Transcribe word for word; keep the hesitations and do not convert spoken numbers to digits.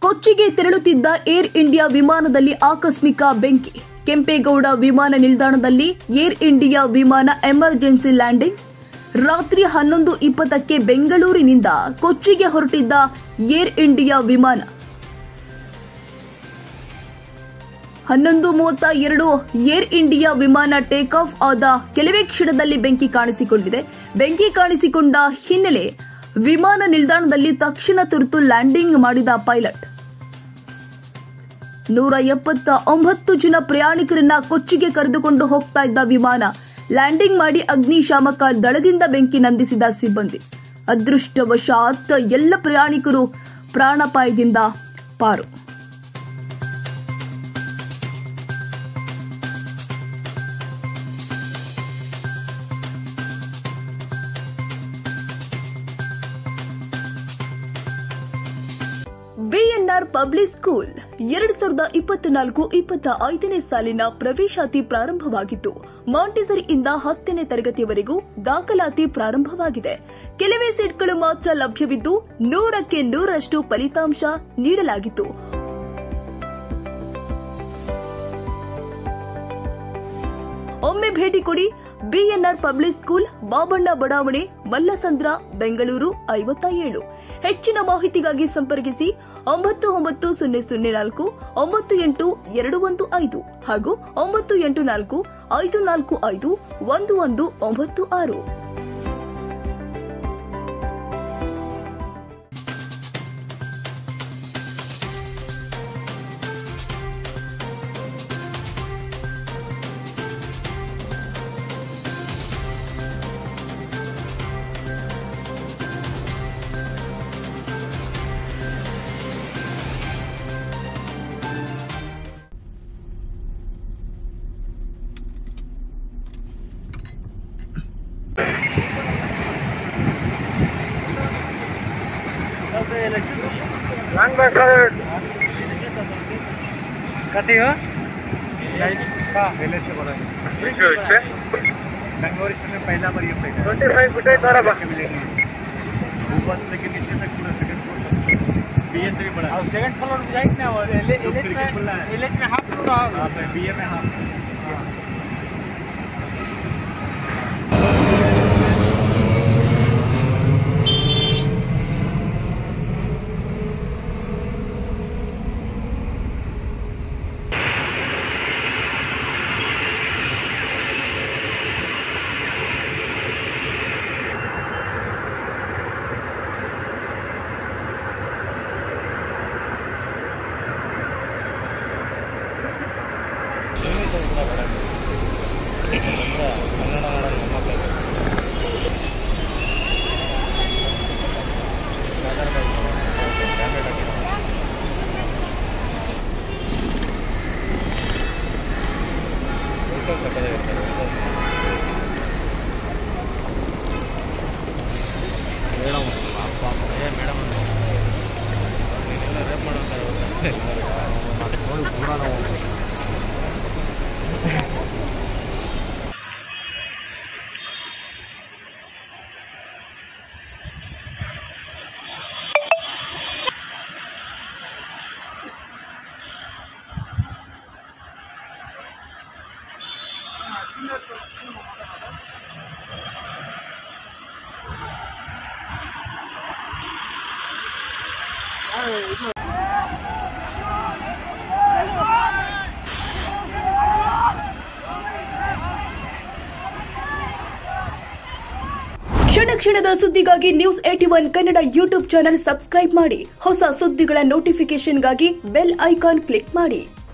ಕೊಚ್ಚಿಗೆ ತೆರಳುತ್ತಿದ್ದ air India ವಿಮಾನದಲ್ಲಿ ಆಕಸ್ಮಿಕ ಬೆಂಕಿ. ಕೆಂಪೇಗೌಡ ವಿಮಾನ ನಿಲ್ದಾಣದಲ್ಲಿ ಏರ್ ಇಂಡಿಯಾ ವಿಮಾನ ಎಮರ್ಜೆನ್ಸಿ ಲ್ಯಾಂಡಿಂಗ್. ರಾತ್ರಿ ಹನ್ನೊಂದು ಇಪ್ಪತ್ತಕ್ಕೆ ಬೆಂಗಳೂರಿನಿಂದ ಕೊಚ್ಚಿಗೆ ಹೊರಟಿದ್ದ ಏರ್ ಇಂಡಿಯಾ ವಿಮಾನ ಹನ್ನೊಂದು ಮೂವತ್ತ ಎರಡು ಏರ್ ಇಂಡಿಯಾ ವಿಮಾನ ಟೇಕ್ ಆಫ್ ಆದ ಕೆಲವೇ ಕ್ಷಣದಲ್ಲಿ ಬೆಂಕಿ ಕಾಣಿಸಿಕೊಂಡಿದೆ. ಬೆಂಕಿ ಕಾಣಿಸಿಕೊಂಡ ಹಿನ್ನೆಲೆ ವಿಮಾನ ನಿಲ್ದಾಣದಲ್ಲಿ ತಕ್ಷಣ ತುರ್ತು ಲ್ಯಾಂಡಿಂಗ್ ಮಾಡಿದ ಪೈಲಟ್. ನೂರ ಎಪ್ಪತ್ತ ಒಂಬತ್ತು ಜನ ಪ್ರಯಾಣಿಕರನ್ನ ಕೊಚ್ಚಿಗೆ ಕರೆದುಕೊಂಡು ಹೋಗ್ತಾ ಇದ್ದ ವಿಮಾನ ಲ್ಯಾಂಡಿಂಗ್ ಮಾಡಿ ಅಗ್ನಿಶಾಮಕ ದಳದಿಂದ ಬೆಂಕಿ ನಂದಿಸಿದ ಸಿಬ್ಬಂದಿ. ಅದೃಷ್ಟವಶಾತ್ ಎಲ್ಲ ಪ್ರಯಾಣಿಕರು ಪ್ರಾಣಾಪಾಯದಿಂದ ಪಾರು. ಬಿಎನ್ಆರ್ ಪಬ್ಲಿಕ್ ಸ್ಕೂಲ್ ಎರಡ್ ಸಾವಿರದ ಇಪ್ಪತ್ನಾಲ್ಕು ಇಪ್ಪತ್ತ ಐದನೇ ಸಾಲಿನ ಪ್ರವೇಶಾತಿ ಪ್ರಾರಂಭವಾಗಿದ್ದು, ಮಾಂಟೆಸರಿಯಿಂದ ಹತ್ತನೇ ತರಗತಿಯವರೆಗೂ ದಾಖಲಾತಿ ಪ್ರಾರಂಭವಾಗಿದೆ. ಕೆಲವೇ ಸೀಟ್ಗಳು ಮಾತ್ರ ಲಭ್ಯವಿದ್ದು ನೂರಕ್ಕೆ ನೂರರಷ್ಟು ಫಲಿತಾಂಶ ನೀಡಲಾಗಿತ್ತು. ಒಮ್ಮೆ ಭೇಟಿ ಕೊಡಿ. ಬಿಎನ್ಆರ್ ಪಬ್ಲಿಕ್ ಸ್ಕೂಲ್, ಬಾಬಣ್ಣ ಬಡಾವಣೆ, ಮಲ್ಲಸಂದ್ರ, ಬೆಂಗಳೂರು ಐವತ್ತ ಏಳು. ಹೆಚ್ಚಿನ ಮಾಹಿತಿಗಾಗಿ ಸಂಪರ್ಕಿಸಿ ಒಂಬತ್ತು ಒಂಬತ್ತು ಸೊನ್ನೆ ಸೊನ್ನೆ ನಾಲ್ಕು ಒಂಬತ್ತು ಎಂಟು ಎರಡು ಒಂದು ಐದು ಹಾಗೂ ಒಂಬತ್ತು ಎಂಟು ನಾಲ್ಕು ಐದು ನಾಲ್ಕು ಐದು ಒಂದು ಒಂದು ಒಂಬತ್ತು ಆರು. One by card. कति हो? पहले से बोला है। बेंगलोर में पहला बार ये पहला। ट्वेंटी फाइव फुट है सारा बाकी मिलेगी। ऊपर से लेके नीचे तक पूरा सेकंड फ्लोर तक। बीए से भी बड़ा। और सेकंड फ्लोर में जाएंगे ना और एल एल में एल में हाफ फ्लोर होगा। हाँ बीए में हाफ। ಕ್ಷಣ ಕ್ಷಣದ ಸುದ್ದಿಗಾಗಿ news at one Kannada YouTube channel subscribe ಮಾಡಿ. ಹೊಸ ಸುದ್ದಿಗಳ ನೋಟಿಫಿಕೇಶನ್ಗಾಗಿ ಬೆಲ್ ಐಕಾನ್ ಕ್ಲಿಕ್ ಮಾಡಿ.